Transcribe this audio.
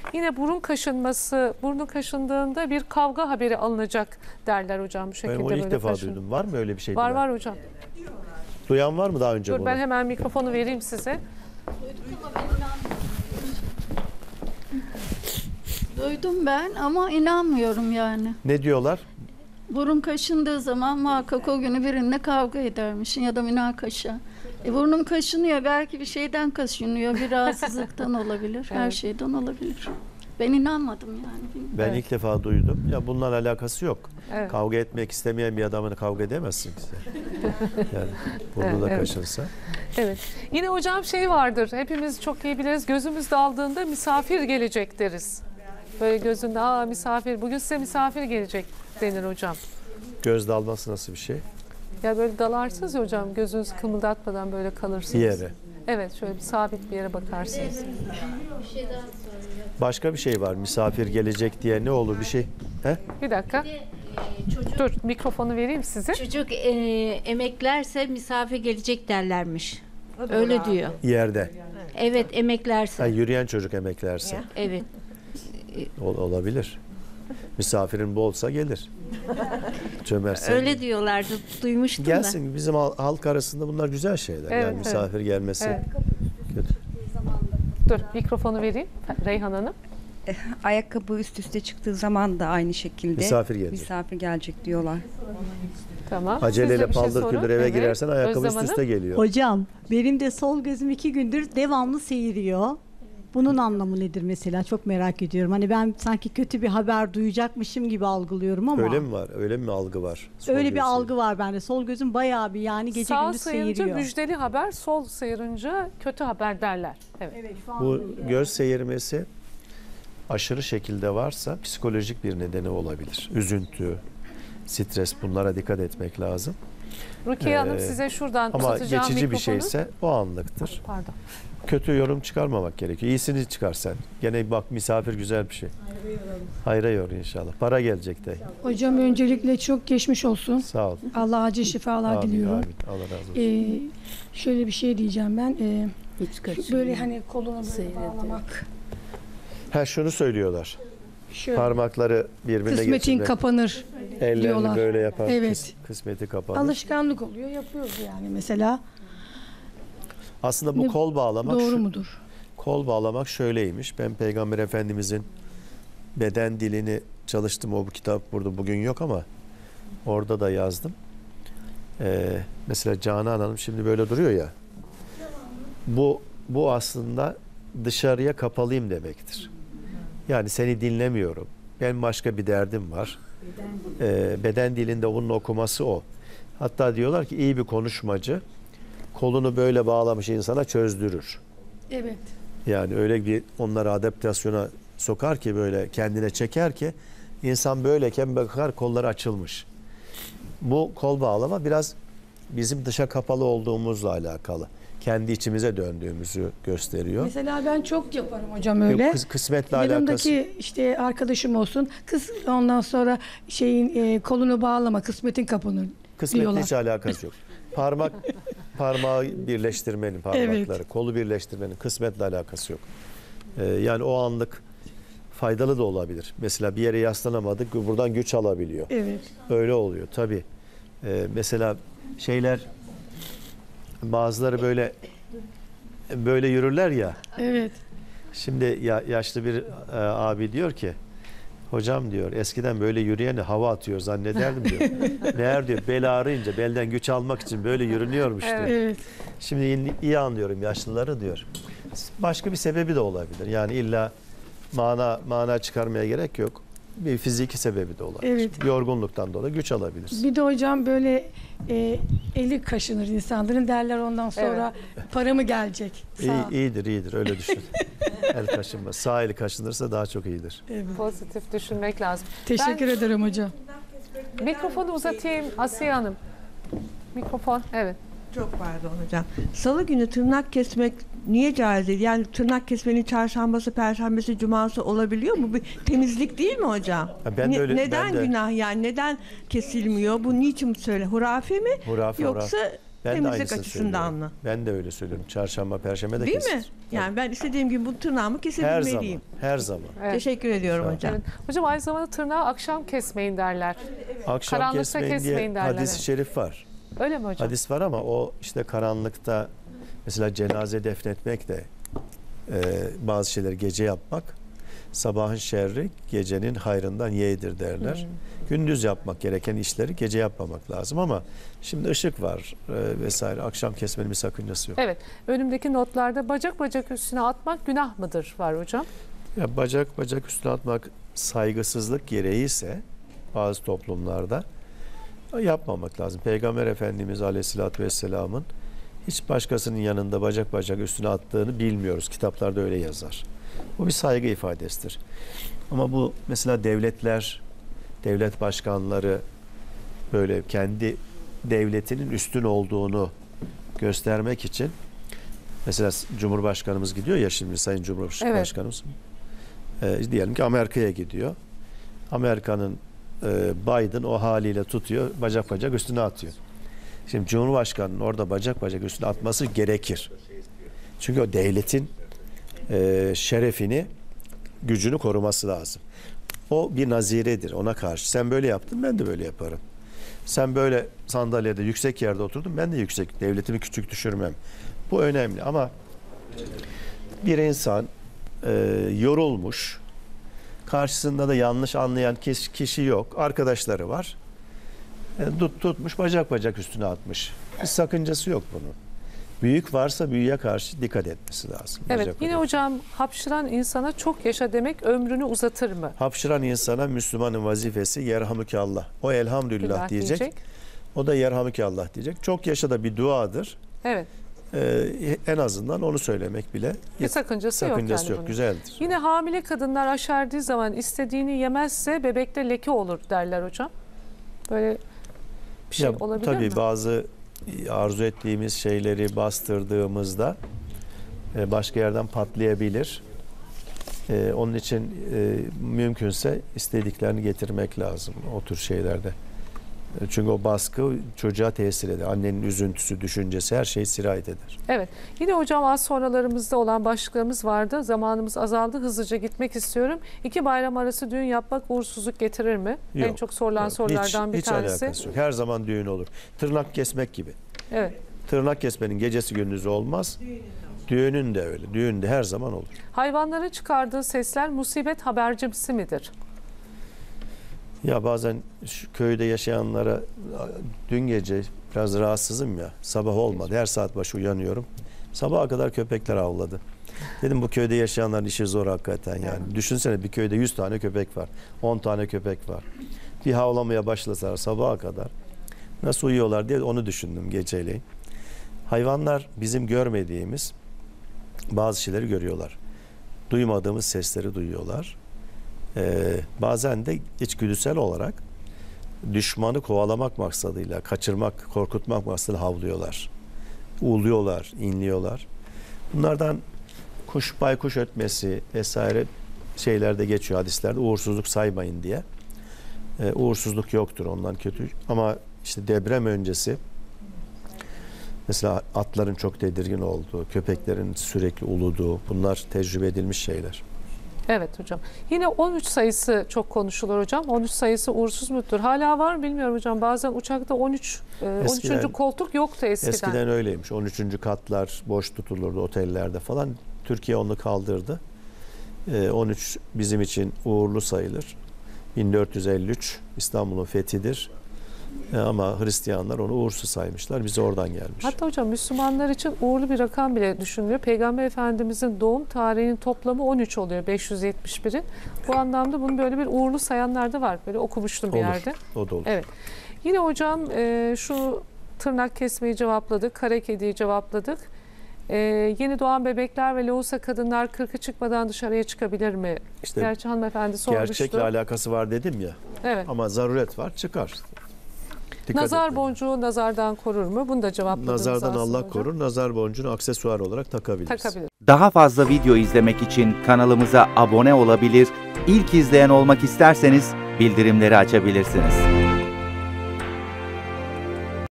Yine burun kaşınması, burnu kaşındığında bir kavga haberi alınacak derler hocam bu şekilde. Ben onu ilk böyle defa kaşın. duydum. Var mı öyle bir şey? Var var hocam. Duyan var mı daha önce Dur bunu? ben hemen mikrofonu vereyim size. Duydum ben ama inanmıyorum yani. Ne diyorlar? Burun kaşındığı zaman muhakkak o günü birinle kavga edermişsin ya da münakaşa. Burnum kaşınıyor, belki bir şeyden kaşınıyor, bir rahatsızlıktan olabilir, her Evet. şeyden olabilir. Ben inanmadım yani. Ben Evet. ilk defa duydum. Ya bununla alakası yok. Evet. Kavga etmek istemeyen bir adamını kavga edemezsin ki sen. Yani burnu da Evet. kaşınsa. Evet. Yine hocam şey vardır. Hepimiz çok iyi biliriz. Gözümüz daldığında misafir gelecek deriz. Böyle gözünde misafir. Bugün size misafir gelecek denir hocam. Göz dalması nasıl bir şey? Ya böyle dalarsınız ya hocam. Gözünüzü kımıldatmadan böyle kalırsınız. Bir yere. Evet, şöyle bir sabit bir yere bakarsınız. Başka bir şey var. Misafir gelecek diye ne olur bir şey? He? Bir dakika. Dur, mikrofonu vereyim size. Çocuk emeklerse misafir gelecek derlermiş. Öyle diyor. Yerde. Evet, emeklerse. Ha, yürüyen çocuk emeklerse. Evet. Olabilir. Misafirin bolsa gelir. Çömersen. Öyle diyorlardı. Duymuştum da. Gelsin. Bizim halk arasında bunlar güzel şeyler. Evet, yani misafir gelmesi. Evet. Kötü. Dur, mikrofonu vereyim Reyhan Hanım. Ayakkabı üst üste çıktığı zaman da aynı şekilde Misafir gelecek. diyorlar. Tamam. Aceleyle Siz de bir şey paldır sorun. küldür eve Evet. girersen ayakkabı Özlem üst üste Hanım. geliyor. Hocam benim de sol gözüm 2 gündür devamlı seyiriyor. Bunun anlamı nedir mesela? Çok merak ediyorum. Hani ben sanki kötü bir haber duyacakmışım gibi algılıyorum ama. Öyle mi var? Öyle mi algı var? Sol Öyle bir gözü. algı var bende. Sol gözüm bayağı bir yani gece Sağ gündüz sayınca seyiriyor. müjdeli haber, sol sayınca kötü haber derler. Evet. Evet, şu an Bu öyle. göz seyirmesi aşırı şekilde varsa psikolojik bir nedeni olabilir. Üzüntü, stres, bunlara dikkat etmek lazım. Rukiye Hanım size şuradan Ama uzatacağım geçici bir mikrofonu. şeyse o anlıktır. Pardon. Kötü yorum çıkarmamak gerekiyor. İyisini çıkar sen. Gene bak misafir güzel bir şey. Hayra yor inşallah. Para gelecek de. Hocam öncelikle çok geçmiş olsun. Sağ ol. Allah acil şifalar Amin, diliyorum. amin. Allah razı olsun. Şöyle bir şey diyeceğim ben. Böyle hani kolunu böyle bağlamak. Ha, şunu söylüyorlar. Şöyle Parmakları birbirine kısmetin geçirmek. kapanır Ellerini diyorlar. böyle yapar. Evet. Kısmeti kapanır. Alışkanlık oluyor. Yapıyoruz yani mesela. Aslında bu Ne- kol bağlamak Doğru mudur? Kol bağlamak şöyleymiş. Ben Peygamber Efendimizin beden dilini çalıştım. O bu kitap burada bugün yok ama orada da yazdım. Mesela Canan Hanım şimdi böyle duruyor ya. Bu aslında dışarıya kapalıyım demektir. Yani seni dinlemiyorum. Ben başka bir derdim var. Beden dilinde onun okuması o. Hatta diyorlar ki iyi bir konuşmacı kolunu böyle bağlamış insana çözdürür. Evet. Yani öyle bir onları adaptasyona sokar ki böyle kendine çeker ki insan böyleyken bakar kolları açılmış. Bu kol bağlama biraz bizim dışa kapalı olduğumuzla alakalı. Kendi içimize döndüğümüzü gösteriyor. Mesela ben çok yaparım hocam öyle. Yok, kısmetle alakası. Yanımdaki işte arkadaşım olsun. Kız ondan sonra kolunu bağlama, kısmetin kapanır Kısmetle diyorlar. hiç alakası yok. Parmağı birleştirmenin, parmakları, Evet. kolu birleştirmenin kısmetle alakası yok. Yani o anlık faydalı da olabilir. Mesela bir yere yaslanamadık, buradan güç alabiliyor. Evet. Öyle oluyor tabii. Mesela bazıları böyle yürürler ya. Evet. Şimdi yaşlı bir abi diyor ki, hocam diyor eskiden böyle yürüyeni hava atıyor zannederdim diyor. Meğer diyor bel ağrıyınca belden güç almak için böyle yürünüyormuş diyor. Evet. Şimdi iyi anlıyorum yaşlıları diyor. Başka bir sebebi de olabilir. Yani illa mana çıkarmaya gerek yok. Bir fiziki sebebi de olabilir. Evet. Yorgunluktan dolayı güç alabilirsin. Bir de hocam böyle eli kaşınır insanların derler ondan sonra para mı gelecek? Sağ. İyidir öyle düşün. El kaşınma. Sağ eli kaşınırsa daha çok iyidir. Evet. Pozitif düşünmek lazım. Teşekkür ederim hocam. Mikrofonu uzatayım Asiye Hanım. Mikrofon, evet. Çok pardon hocam. Salı günü tırnak kesmek niye caiz değil? Yani tırnak kesmenin çarşambası, perşembesi, cuması olabiliyor mu? Bir temizlik değil mi hocam? Ha, ben de öyle- neden ben de- günah yani? Neden kesilmiyor? Bu niçin söyle? Hurafe mi? Hurafe, Yoksa Ben de Temizlik aynısını açısından söylüyorum. mı? Ben de öyle söylüyorum. Çarşamba, perşembe de Değil kesilir. mi? Yani ben istediğim gibi bu tırnağımı Her kesebilmeliyim. zaman. Her zaman. Evet. Teşekkür ediyorum Sağ ol. hocam. Evet. Hocam aynı zamanda tırnağı akşam kesmeyin derler. Akşam Karanlıkta kesmeyin diye kesmeyin derler, hadis-i evet. şerif var. Öyle mi hocam? Hadis var ama o işte karanlıkta mesela cenaze defnetmek de bazı şeyleri gece yapmak, sabahın şerri gecenin hayrından yeğdir derler. Gündüz yapmak gereken işleri gece yapmamak lazım ama şimdi ışık var vesaire, akşam kesmenin bir sakıncası yok. Evet. Önümdeki notlarda bacak üstüne atmak günah mıdır var hocam? Ya bacak üstüne atmak saygısızlık gereği ise bazı toplumlarda yapmamak lazım. Peygamber Efendimiz Aleyhisselatü Vesselam'ın hiç başkasının yanında bacak üstüne attığını bilmiyoruz. Kitaplarda öyle yazar. Bu bir saygı ifadesidir. Ama bu mesela devlet başkanları böyle kendi devletinin üstün olduğunu göstermek için, mesela Cumhurbaşkanımız gidiyor ya şimdi, Sayın Cumhurbaşkanımız diyelim ki Amerika'ya gidiyor. Amerika'nın Biden o haliyle tutuyor, bacak üstüne atıyor. Şimdi Cumhurbaşkanı'nın orada bacak üstüne atması gerekir. Çünkü o devletin şerefini, gücünü koruması lazım. O bir naziredir ona karşı. Sen böyle yaptın, ben de böyle yaparım. Sen böyle sandalyede yüksek yerde oturdun, ben de yüksek, devletimi küçük düşürmem. Bu önemli ama bir insan yorulmuş, karşısında da yanlış anlayan kişi yok, arkadaşları var. Tutmuş bacak üstüne atmış. Bir sakıncası yok bunun. Büyük varsa büyüye karşı dikkat etmesi lazım. Evet. Bacak Yine hocam hapşıran insana çok yaşa demek ömrünü uzatır mı? Hapşıran insana Müslümanın vazifesi yerhamükallah. O elhamdülillah diyecek. O da yerhamükallah diyecek. Çok yaşa da bir duadır. Evet. En azından onu söylemek bile Bir sakıncası yok yani bunun. Güzeldir. Yine hamile kadınlar aşerdiği zaman istediğini yemezse bebekte leke olur derler hocam. Böyle bir şey olabilir tabii mi? bazı arzu ettiğimiz şeyleri bastırdığımızda başka yerden patlayabilir. Onun için mümkünse istediklerini getirmek lazım o tür şeylerde. Çünkü o baskı çocuğa tesir eder. Annenin üzüntüsü, düşüncesi her şey sirayet eder. Evet. Yine hocam az sonralarımızda olan başlıklarımız vardı. Zamanımız azaldı. Hızlıca gitmek istiyorum. 2 bayram arası düğün yapmak uğursuzluk getirir mi? Yok. En çok sorulan sorulardan bir tanesi. Hiç alakası yok. Her zaman düğün olur. Tırnak kesmek gibi. Evet. Tırnak kesmenin gecesi gündüzü olmaz. Düğünün de öyle. Düğün de her zaman olur. Hayvanların çıkardığı sesler musibet habercisi midir? Ya bazen şu köyde yaşayanlara, dün gece biraz rahatsızım ya, sabah olmadı, her saat başı uyanıyorum. Sabaha kadar köpekler avladı. Dedim bu köyde yaşayanların işi zor hakikaten yani. Düşünsene bir köyde 100 tane köpek var, 10 tane köpek var. Bir havlamaya başlasalar sabaha kadar nasıl uyuyorlar diye onu düşündüm geceleyin. Hayvanlar bizim görmediğimiz bazı şeyleri görüyorlar. Duymadığımız sesleri duyuyorlar. Bazen de içgüdüsel olarak düşmanı kovalamak maksadıyla, kaçırmak, korkutmak maksadıyla havlıyorlar. Uğuluyorlar, inliyorlar. Bunlardan baykuş ötmesi vesaire şeylerde geçiyor hadislerde, uğursuzluk saymayın diye. Uğursuzluk yoktur, ondan kötü. Ama işte deprem öncesi mesela atların çok tedirgin olduğu, köpeklerin sürekli uluduğu, bunlar tecrübe edilmiş şeyler. Evet hocam. Yine 13 sayısı çok konuşulur hocam. 13 sayısı uğursuz mudur? Hala var mı bilmiyorum hocam. Bazen uçakta 13. Koltuk yoktu eskiden. Eskiden öyleymiş. 13. katlar boş tutulurdu otellerde falan. Türkiye onu kaldırdı. 13 bizim için uğurlu sayılır. 1453 İstanbul'un fethidir. Ama Hristiyanlar onu uğursuz saymışlar. Bize oradan gelmiş. Hatta hocam Müslümanlar için uğurlu bir rakam bile düşünülüyor. Peygamber Efendimizin doğum tarihinin toplamı 13 oluyor 571'in. Bu anlamda bunu böyle bir uğurlu sayanlar da var. Böyle okumuştum bir yerde. O da olur. Evet. Yine hocam şu tırnak kesmeyi cevapladık. Kara kediyi cevapladık. Yeni doğan bebekler ve lohusa kadınlar 40'ı çıkmadan dışarıya çıkabilir mi? İşte gerçi hanımefendi sormuştu. Gerçekle alakası var dedim ya. Evet. Ama zaruret var, çıkar. Dikkat Nazar etmek. boncuğu nazardan korur mu? Bunu da cevapladınız Nazardan aslında Allah hocam. korur. Nazar boncuğunu aksesuar olarak takabiliriz. Takabilir. Daha fazla video izlemek için kanalımıza abone olabilir, İlk izleyen olmak isterseniz bildirimleri açabilirsiniz.